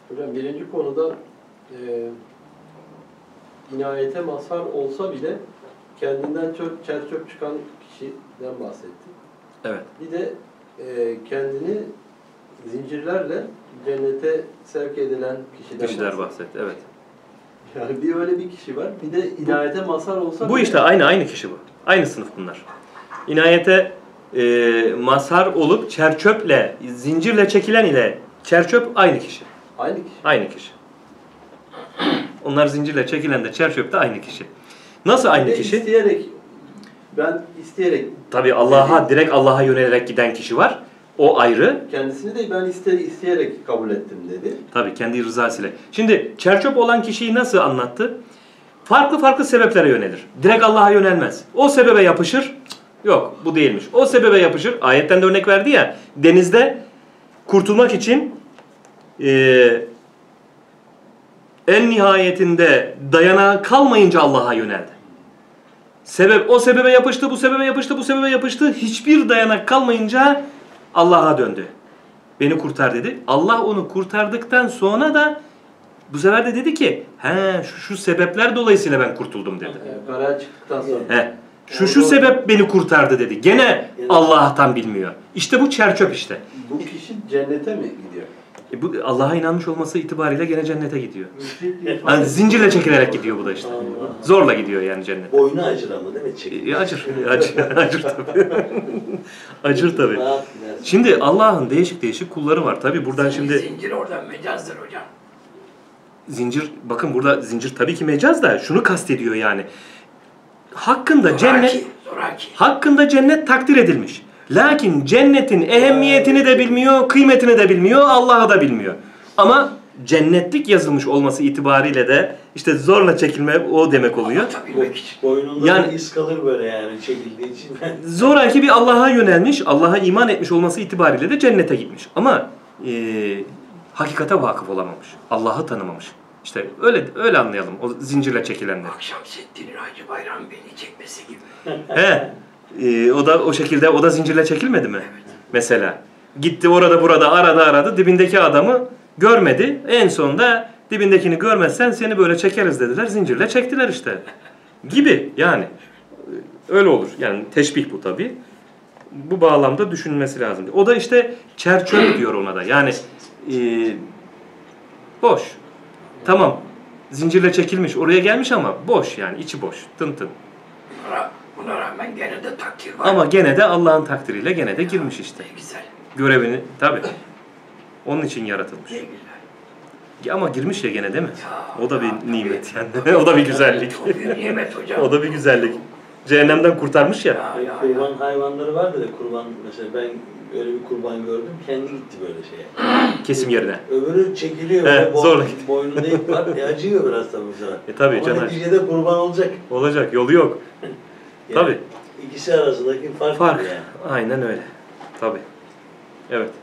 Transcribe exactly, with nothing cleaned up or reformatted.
Hocam birinci konuda e, inayete mazhar olsa bile kendinden çok çer çöp çıkan kişiden bahsetti. Evet. Bir de e, kendini zincirlerle cennete sevk edilen kişiden Kişiler bahsetti. bahsetti. Evet. Yani bir öyle bir kişi var. Bir de inayete mazhar olsa Bu bile... işte aynı aynı kişi bu. Aynı sınıf bunlar. İnayete e, mazhar olup çerçöple, zincirle çekilen ile çerçöp aynı kişi. Aynı kişi. Aynı kişi. Onlar zincirle çekilen de çerçöp de aynı kişi. Nasıl aynı Ve kişi? isteyerek, ben isteyerek... Tabii Allah'a, direkt Allah'a yönelerek giden kişi var. O ayrı. Kendisini de ben iste, isteyerek kabul ettim dedi. Tabii kendi rızasıyla. Şimdi çerçöp olan kişiyi nasıl anlattı? Farklı farklı sebeplere yönelir. Direkt Allah'a yönelmez. O sebebe yapışır. Yok bu değilmiş. O sebebe yapışır. Ayetten de örnek verdi ya. Denizde kurtulmak için e, en nihayetinde dayanağı kalmayınca Allah'a yöneldi. Sebep, o sebebe yapıştı, bu sebebe yapıştı, bu sebebe yapıştı. Hiçbir dayanak kalmayınca Allah'a döndü. Beni kurtar dedi. Allah onu kurtardıktan sonra da bu sefer de dedi ki he şu, şu sebepler dolayısıyla ben kurtuldum dedi. Karar çıktıktan sonra. He, şu şu sebep beni kurtardı dedi. Gene Allah'tan bilmiyor. İşte bu çerçöp işte. Bu kişi cennete mi gidiyor? E bu Allah'a inanmış olması itibariyle gene cennete gidiyor. Yani zincirle çekilerek gidiyor bu da işte. Zorla gidiyor yani cennete. Boynu acır ama değil mi? Çekilir. E, acır, acır, acır tabii. Acır tabii. Şimdi Allah'ın değişik değişik kulları var. Tabii buradan şimdi... Zincir oradan mecazdır hocam. Zincir, bakın burada zincir tabii ki mecaz da şunu kastediyor yani. Hakkında Zoraki, cennet, zoraki. hakkında cennet takdir edilmiş. Lakin cennetin ehemmiyetini de bilmiyor, kıymetini de bilmiyor, Allah'ı da bilmiyor. Ama cennetlik yazılmış olması itibariyle de işte zorla çekilme o demek oluyor. Boynunda yani, bir iz kalır böyle yani çekildiği için. Zoraki bir Allah'a yönelmiş, Allah'a iman etmiş olması itibariyle de cennete gitmiş. Ama e, hakikate vakıf olamamış, Allah'ı tanımamış. İşte öyle öyle anlayalım o zincirle çekilenler. Akşemseddin Hacı Bayram beni çekmesi gibi. He. Ee, o da o şekilde o da zincirle çekilmedi mi? Evet. Mesela gitti orada burada aradı aradı dibindeki adamı görmedi. En sonunda dibindekini görmezsen seni böyle çekeriz dediler. Zincirle çektiler işte. Gibi yani. Öyle olur. Yani teşbih bu tabii. Bu bağlamda düşünülmesi lazım. O da işte çerçöp diyor ona da. Yani e, boş. Tamam. Zincirle çekilmiş. Oraya gelmiş ama boş yani. içi boş. Tın tın. Buna, buna rağmen gene de takdir var. Ama gene de Allah'ın takdiriyle gene de girmiş işte. Ne güzel. Görevini tabii. Onun için yaratılmış. Ne güzel. Ya ama girmiş ya gene değil mi? Ya, O da bir ya, nimet yani. O da bir güzellik. O bir nimet hocam. O da bir güzellik. Cehennemden kurtarmış ya. Ya, ya, Kurban ya. hayvanları vardı da kurban mesela ben öyle bir kurban gördüm kendi gitti böyle şeye. Kesim yerine. Öbürü çekiliyor. He, Bo zorla gitti. boynunda ip var. E, acıyor biraz tabii bu sefer. E tabii Ama canım. neticede kurban olacak. Olacak. Yolu yok. Yani Tabii. İkisi arasındaki fark, Fark. yani. Aynen öyle. Tabii. Evet.